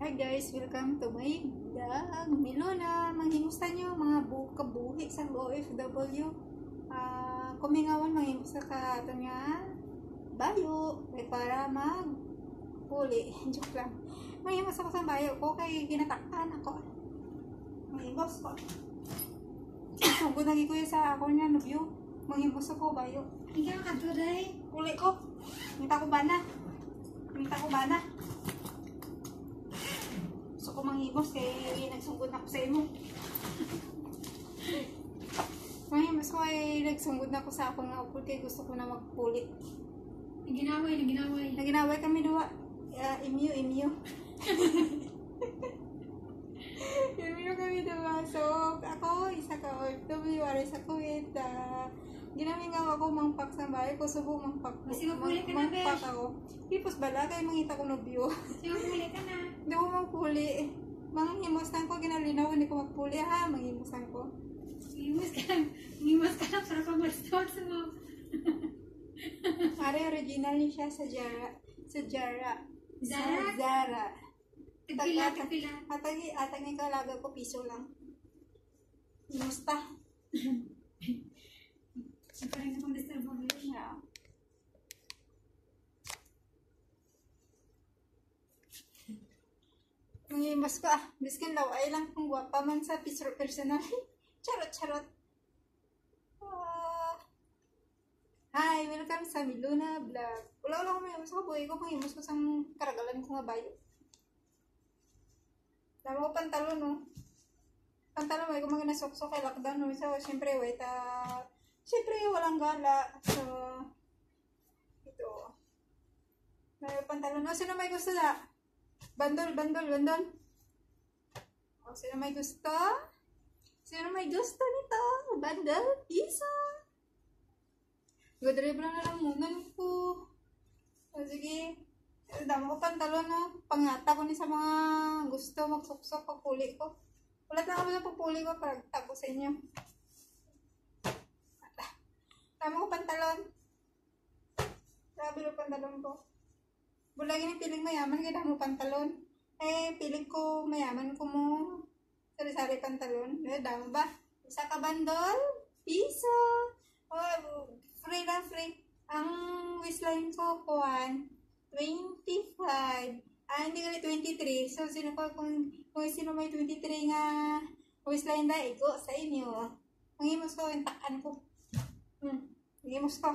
Hi guys, welcome to my vlog. Milona, manghimusta nyo mga kabuhi sa OFW. Kumingawan manghimusta ka ito nga bayo para mag-huli. Joke lang. Manghimusta ko sa bayo ko kay ginatakan ako. Manghimos ko. Sugod lagi ko sa ako niya, nubyo. Manghimusta ko bayo. Ikaw ka to day. Huli ko. Minta ko bana. So kung manghimos kay nagsugod na ako sa imo. Manghimos ko ay nagsugod na ako sa akong upload kay gusto ko na magpulit. Naginaway. Naginaway kami duwa. Imyo. Imyo kami duwa. So ako isa ka OFW ari sa Kuwait. Ginaming nga ako mangpak sa bahay ko, subong mangpak ako. Pipos bala kay mangita ko nobyo. Sige, puli ka na. Hindi ko magpuli. Manghimusan ko, ginalinaw, hindi ko magpuli ha, manghimusan ko. Ngimos ka lang para pag-restore sa mo. Pare, original niya siya sa Zara. Zara? Tagpila. Atag yung kalaga ko, piso lang. Himusta? Parang na pang-restore mo. Yeah. Manghimas ko biskin daw ay lang kung guwapa man sa personal. Charot. Hi, welcome sa Milona Vlog. Wala ko may umas ko buhay ko, manghimas ko sa karagalan ko nga bayo. Dama ko pantalon, no? Pantalon, may kumagin na sok kay lockdown, no? So, syempre, syempre, walang gala. So, ito. May pantalon, no? Sino may gusto na? Bandol. O, sino may gusto? Sino may gusto nito? Bandol, isa. Gadribla na lang muna ko. O, sige. Dama ko pantalon, no? Pangata ko ni sa mga gusto magsuksok pagpuli ko. Ulat na kami sa pagpuli ko para tago sa inyo. Dama ko pantalon. Sabi ng pantalon ko. Bulagin yung piling mayaman, kaya mo pantalon. Piling ko mayaman ko mo. Sari-sari pantalon. Dama ba? Isa ka bandol? Piso. Oh, free lang, free. Ang waistline ko, 25. Hindi ka 23. So, kung sino may 23 nga waistline na, igo sa inyo. Mangimos ko, yung takan ko. Mangimos ko.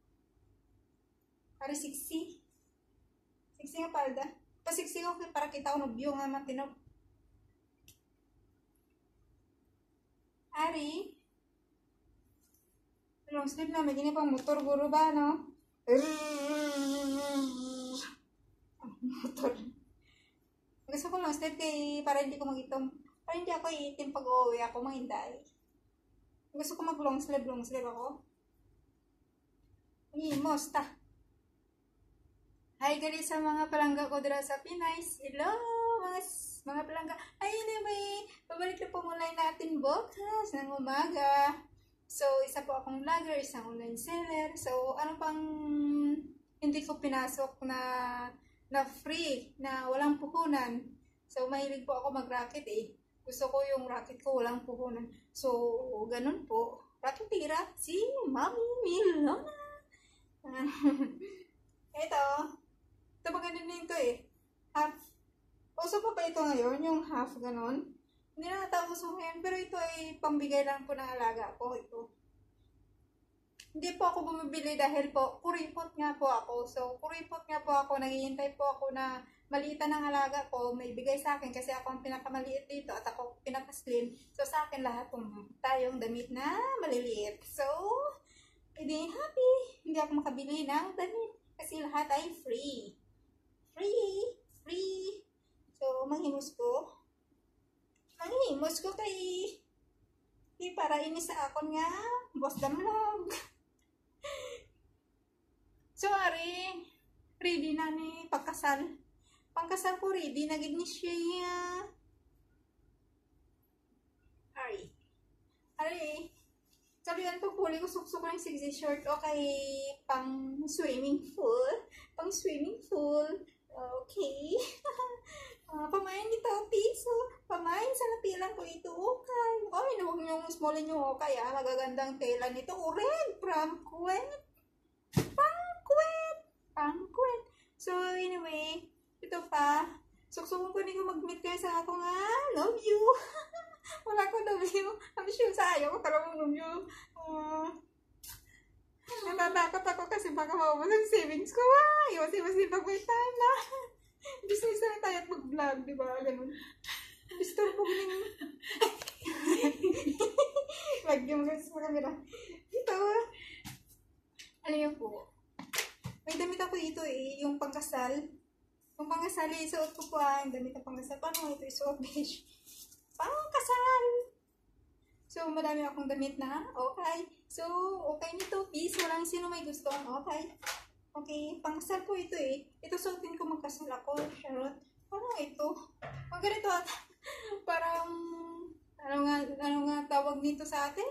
Para 60. 60 nga palda. Pa 60 ko para kita ko nobyo nga matino. Ari. Long sleeve na. May gini pang motor guro ba, no? Motor. Gusto ko long sleeve kay para hindi ko mag-itom. Para hindi ako iitim pag uuwi ako manghinday. Gusto ko mag long sleeve ako. Himos ta. Hi guys sa mga palangga ko dira sa Pinays. Hello mga palangga. Anyway, pabalik na po muna natin bukas ng umaga. So, isa po akong vlogger, isang online seller. So, ano pang hindi ko pinasok na free, na walang puhunan. So, mahilig po ako mag-racket Gusto ko yung racket ko walang puhunan. So, ganun po. Racketira si Mami Milona. Ito maganda din ito half. Uso pa ito ngayon, yung half ganon. Hindi na natauso ngayon, pero ito ay pambigay lang po ng alaga ko. Ito. Hindi po ako bumibili dahil po, kuripot nga po ako. So, kuripot nga po ako, naghihintay po ako na maliitan ng alaga ko, may bigay sa akin kasi ako ang pinakamaliit dito at ako pinakaslim. So, sa akin lahat tayong damit na maliliit. So, hindi happy. Hindi ako makabili ng damit kasi lahat ay free. Free. So, manghimos ko kay para inis sa akon nga boss damlog. So, ready na ni pagkasal. Pangkasal ko ready na gid ni siya. Ari. Sabihan to puli ko suksok ng sexy short okay pang swimming pool. Okay. Pamay yung small nyo, kaya magagandang tela nito. Red from Kuwait. Pangkwet. So, anyway, ito pa. Suksukon ko ko mag-meet kayo sa ako nga. Love you. Wala ko love you. I'm sure sa ayaw ko talagang love you. Natatakot ako kasi baka maubos ang savings ko. Iwas-iwas pag may time na. Business na tayo at mag-vlog, di ba? Ganun. Bistor po ganun. Lagyan mo sa camera. Ito. Ano yun po? May damit ako dito yung pangkasal. Yung pangkasal, isuot ko po ang damit ng pangkasal. Paano ito isuot, bitch? Pangkasal! So, madami akong damit na. Okay. So, okay nito, peace. Walang sino may gusto. Okay. Okay, pangkasal po ito Ito suotin ko magkasal ako. Charot. Parang ito. Ang ganito at parang ano nga tawag nito sa atin?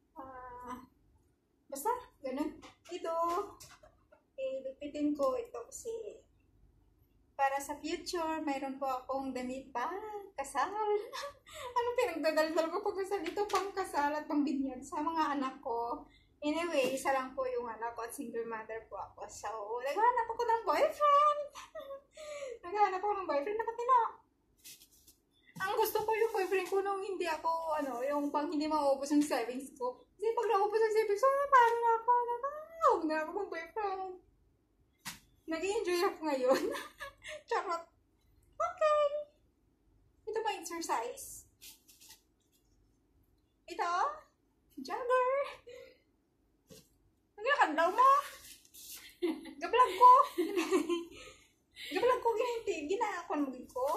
Basta, ganun. Ito, lipitin ko ito kasi para sa future, mayroon po akong damit pa. Kasal. Anong pinagdadaldal ko pag kasal dito? Pang kasal at pang binyag sa mga anak ko. Anyway, isa lang po yung anak ko at single mother po ako. So, naghahanap ako ng boyfriend. Naghahanap ako ng boyfriend na katino. Ang gusto ko yung boyfriend ko nung hindi ako, yung pang hindi maubos yung savings ko. Kasi pag naubos yung savings ko, parang ako, huwag na ako ng boyfriend. Nag-i-enjoy ako ngayon. Charot. Okay. Ito pa exercise. Ito. Jogger. Ano yung kandaw mo? Gabalag ko. Gabalag ko ginakon mo ko.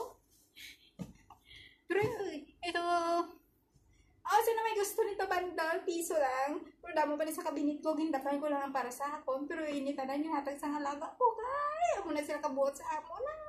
Pero ito. Sino may gusto nito bundle? Piso lang. Pero damo pa rin sa kabinet ko. Gindapan ko lang para sa akon. Pero initanan yung hatag sa halaga ko. Kaya mo na sila kabuot sa amo na.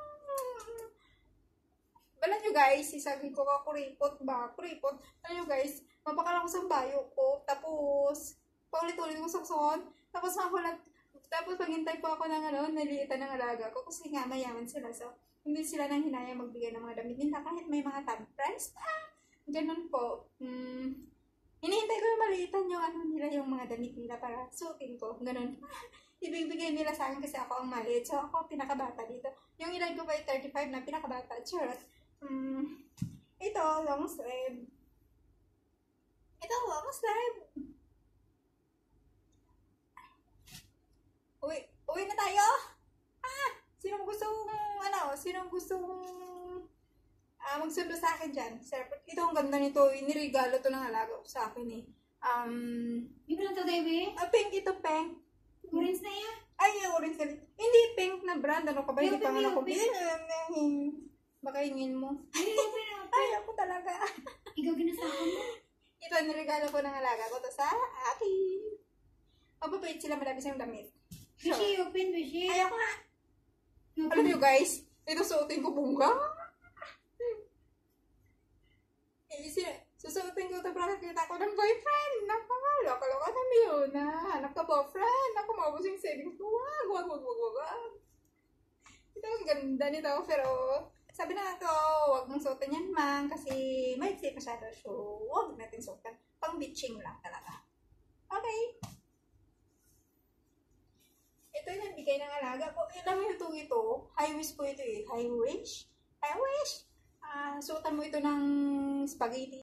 Bala nyo guys, isagin ko ka kuripot ba? Kuripot. Bala nyo guys, mapakala ko sa bayo ko. Tapos, paulit-ulit ko sa son. Tapos makulat. Tapos maghintay po ako ng naliitan ng alaga ko. Kasi nga mayaman sila. So, hindi sila nang hinaya magbigay ng mga damit nila. Kahit may mga tag price. Ganun po. Hinihintay ko yung maliitan yung nila, yung mga damit nila para suotin ko. Ganun. Ibibigay nila sa akin kasi ako ang maliit. So, ako pinakabata dito. Yung edad ko pa ay 35 na pinakabata. Charot. Ito, long sleeve. Ito, long sleeve. Uwi na tayo? Sinong gustong magsundo sa akin dyan? Sir, ito ang ganda nito. Inirigalo to ng alaga ko sa akin Yung na to, Debbie? Pink ito, pink. Orange na yan? Ay, orange na rin. Hindi pink na brand. Ano ka ba? Hindi pa nga ako. Baka hingin mo. Ay, ako talaga. Ikaw ginasakan mo? Ito, nirigalo ko ng alaga ko to sa akin. Mababait sila, madami silang damit. Bishi, open, Bishi. Ayaw nga. Alam nyo guys, ito suotin ko bungga. Susuotin ko ito para kita ko ng boyfriend. Loko-loko na yun na. Hanap ka boyfriend. Ako maubos yung savings ko. Wag. Ito ang ganda nito. Pero sabi na ito, wag mong suotin yan man. Kasi maiksi masyado. So, wag natin suotin. Pang bitching lang talaga. Okay. Ito yung bigay ng alaga ko. Alam mo ito. High wish po ito High wish. Suotan mo ito ng spaghetti.